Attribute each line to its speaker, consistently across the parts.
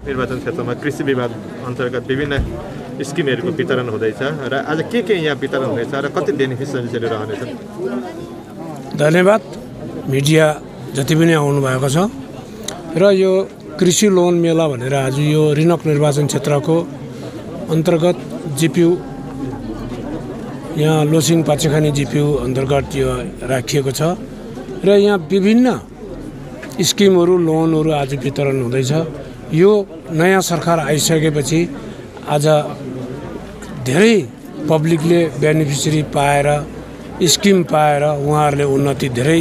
Speaker 1: निर्वाचन क्षेत्रमा कृषि विभाग अन्तर्गत विभिन्न स्किमहरूको वितरण हुँदैछ र आज के यहाँ वितरण हुँदैछ र कति बेनिफिसियरीले रहनेछन्?
Speaker 2: धन्यवाद मिडिया जति पनि आउनु भएको छ र यो कृषि लोन मेला भनेर आज यो रिनक निर्वाचन क्षेत्रको अन्तर्गत जिपियु यहाँ लोसिङ पाचेखानी जिपियु अन्तर्गत यो राखिएको छ र यहाँ विभिन्न स्किमहरू लोनहरू आज वितरण हुँदैछ। यो नयाँ सरकार आइसकेपछि आज धेरै पब्लिकले बेनिफिसियरी पाएर स्किम पाएर उहाँहरूले उन्नति धेरै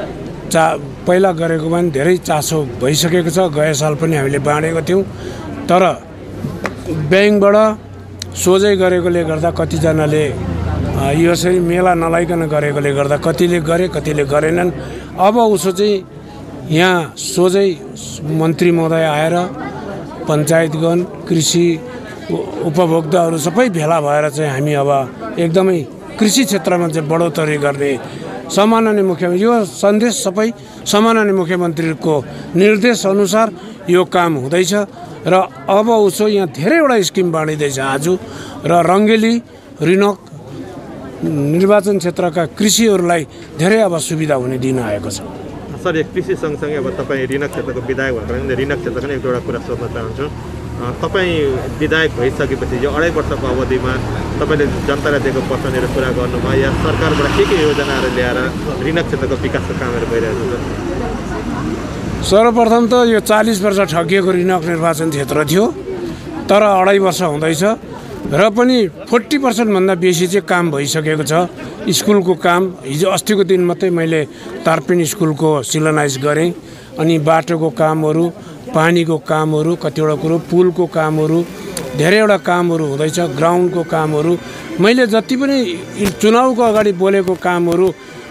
Speaker 2: पहिला गरेको पनि धेरै चासो भइसकेको छ। गए साल पनि हामीले बाँडेको थियौँ तर ब्याङ्कबाट सोझै गरेकोले गर्दा कतिजनाले यसरी मेला नलाइकन गरेकोले गर्दा कतिले गरे कतिले गरेनन्। अब उसो चाहिँ यहाँ सोझै मन्त्री महोदय आएर पञ्चायतगण कृषि उपभोक्ताहरू सबै भेला भएर चाहिँ हामी अब एकदमै कृषि क्षेत्रमा चाहिँ बढोत्तरी गर्ने सम्माननीय मुख्यमन्त्री यो सन्देश सबै सम्माननीय मुख्यमन्त्रीको निर्देश अनुसार यो काम हुँदैछ र अब उसो यहाँ धेरैवटा स्किम बाँडिँदैछ आज र रङ्गेली रिनक निर्वाचन क्षेत्रका कृषिहरूलाई धेरै अब सुविधा हुने दिन आएको छ।
Speaker 1: सर यो कृषि सँगसँगै अब तपाईँ रिनक क्षेत्रको विधायक भएर रिनक क्षेत्रको एक दुईवटा कुरा सोध्न चाहन्छु। तपाईँ विधायक भइसकेपछि यो 2.5 वर्षको अवधिमा तपाईँले जनतालाई दिएको वचनहरू पुरा गर्नुभयो या सरकारबाट के योजनाहरू ल्याएर रिनक क्षेत्रको विकासको कामहरू भइरहेको छ?
Speaker 2: सर्वप्रथम त यो 40 वर्ष ठगिएको रिनक निर्वाचन क्षेत्र थियो तर 2.5 वर्ष हुँदैछ र पनि 40% भन्दा बेसी चाहिँ काम भइसकेको छ। स्कुलको काम हिजो अस्तिको दिन मात्रै मैले तारपिन स्कुलको शिलान्यास गरेँ अनि बाटोको कामहरू पानीको कामहरू कतिवटा कुरो पुलको कामहरू धेरैवटा कामहरू हुँदैछ। ग्राउन्डको कामहरू मैले जति पनि चुनावको अगाडि बोलेको कामहरू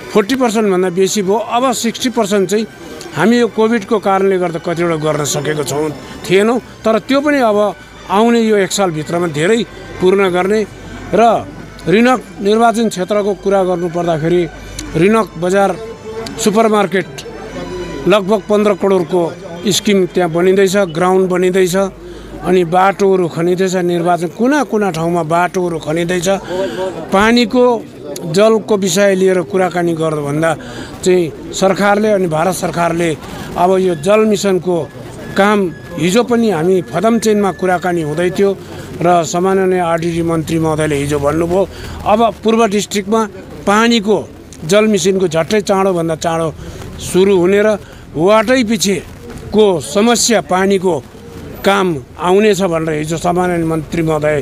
Speaker 2: 40% भन्दा बेसी भयो। अब 60% चाहिँ हामी यो कोभिडको कारणले गर्दा कतिवटा गर्न सकेको थिएनौँ तर त्यो पनि अब आउने यो 1 सालभित्रमा धेरै पूर्ण गर्ने र रिनक निर्वाचन क्षेत्रको कुरा गर्नु पर्दाखेरि रिनक बजार सुपरमार्केट लगभग 15 करोडको स्किम त्यहाँ बनिँदैछ, ग्राउन्ड बनिँदैछ अनि बाटोहरू खनिँदैछ। निर्वाचन कुना कुना ठाउँमा बाटोहरू खनिँदैछ। पानीको जलको विषय लिएर कुराकानी गर्दा चाहिँ सरकारले अनि भारत सरकारले अब यो जल मिसनको काम हिजो पनि हामी फदमचेनमा कुराकानी हुँदै थियो र सम्माननीय आरडिडी मन्त्री महोदयले हिजो भन्नुभयो अब पूर्व डिस्ट्रिक्टमा पानीको जल मिसनको झट्टै चाँडोभन्दा चाँडो सुरु हुने र वाटै पछिको समस्या पानीको काम आउनेछ भनेर हिजो सम्माननीय मन्त्री महोदय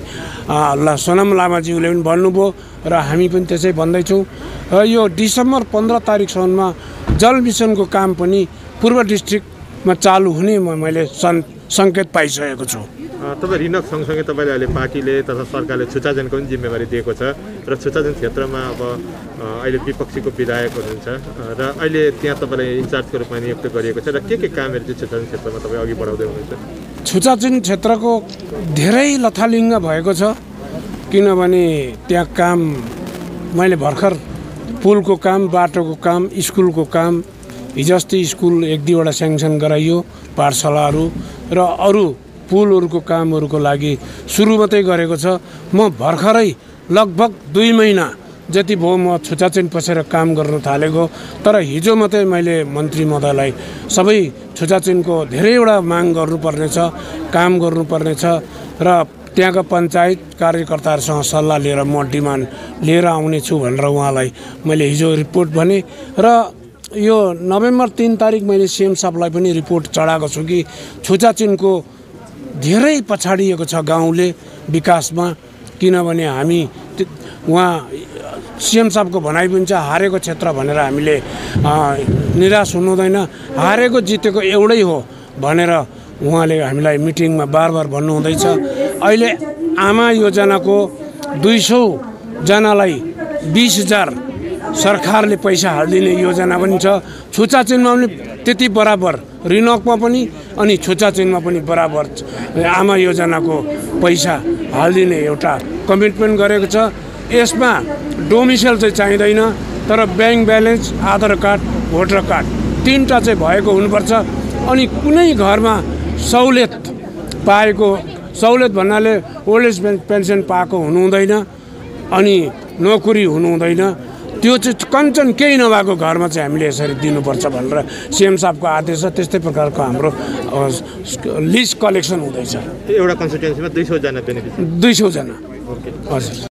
Speaker 2: सोनाम लामाज्यूले पनि भन्नुभयो र हामी पनि त्यसै भन्दैछौँ। र यो डिसेम्बर 15 तारिकसम्ममा जल मिसनको काम पनि पूर्व डिस्ट्रिक्टमा चालु हुने मैले सङ्केत पाइसकेको छु।
Speaker 1: तपाईँ रिनक सँगसँगै तपाईँले अहिले पार्टीले तथा सरकारले छुचाजनको पनि जिम्मेवारी दिएको छ र छुचाजन क्षेत्रमा अब अहिले विपक्षीको विधायक हुनुहुन्छ र अहिले त्यहाँ तपाईँलाई इन्चार्जको रूपमा नियुक्त गरिएको छ र के कामहरू चाहिँ छुचाजन क्षेत्रमा तपाईँ अघि बढाउँदै हुनुहुन्छ?
Speaker 2: छुचाजन क्षेत्रको धेरै लथालिङ्ग भएको छ किनभने त्यहाँ काम मैले भर्खर पुलको काम बाटोको काम स्कुलको काम हिजो अस्ति स्कुल 1-2वटा स्याङ्सन गराइयो पाठशालाहरू र अरू पुलहरूको कामहरूको लागि सुरु मात्रै गरेको छ। म भर्खरै लगभग 2 महिना जति भयो म छुचाचेन पसेर काम गर्न थालेको तर हिजो मात्रै मैले मन्त्री महोदयलाई सबै छुचाचेनको धेरैवटा माग गर्नुपर्नेछ काम गर्नुपर्नेछ र त्यहाँका पञ्चायत कार्यकर्ताहरूसँग सल्लाह लिएर म डिमान्ड लिएर आउनेछु भनेर उहाँलाई मैले हिजो रिपोर्ट भने र यो नोभेम्बर 3 तारिक मैले सीएम साहबलाई पनि रिपोर्ट चढाएको छु कि छुचाचेनको धेरै पछाडिएको छ गाउँले विकासमा किनभने हामी उहाँ सीएम साहबको भनाइ पनि छ हारेको क्षेत्र भनेर हामीले निराश हुनुहुँदैन। हारेको जितेको एउटै हो भनेर उहाँले हामीलाई मिटिङमा बार भन्नुहुँदैछ। अहिले आमा योजनाको 200 जनालाई 20,000 सरकारले पैसा हालिदिने योजना पनि छ। छुचाचेनमा पनि त्यति बराबर रिनकमा पनि अनि छुचाचेनमा पनि बराबर आमा योजनाको पैसा हालिदिने एउटा कमिटमेन्ट गरेको छ। यसमा डोमिसाइल चाहिँ चाहिँदैन तर bank balance Aadhaar card voter card 3टा चाहिँ भएको हुनुपर्छ अनि कुनै घरमा सहुलियत पाएको सहुलियत भन्नाले ओल्ड एज पेन्सन पाएको हुनु हुँदैन अनि नोकरी हुनु हुँदैन त्यो चाहिँ कञ्चन केही नभएको घरमा चाहिँ हामीले यसरी दिनुपर्छ भनेर सीएम साहबको आदेश छ त्यस्तै प्रकारको हाम्रो लिस्ट कलेक्सन हुँदैछ
Speaker 1: एउटा कन्स्टिट्युएन्सीमा 200 जना बेनिफिसियरी
Speaker 2: 200 जना हजुर